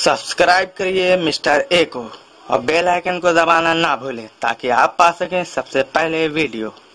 Subscribe करिए mister A को और बेल आइकन को दबाना ना भूलें ताकि आप पा सकें सबसे पहले वीडियो।